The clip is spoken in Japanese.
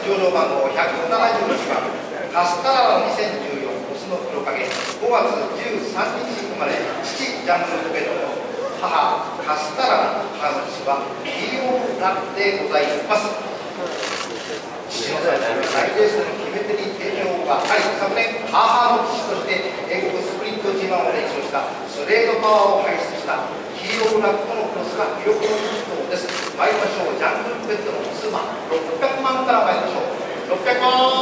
上場番号171番カスタララ2014オスの黒影、5月13日生まれ、父ジャングルポケットの母カスタララ、母の父はヒーローラッでございます。父の代レースでの決め手に定評があり、昨年母の父として英国スプリント G1 を連勝したスレードパワーを輩出したヒーローラットのクロスが魅力の一頭です。参りましょう。ジャングルポケットのオス馬600万から参りましょう。600万。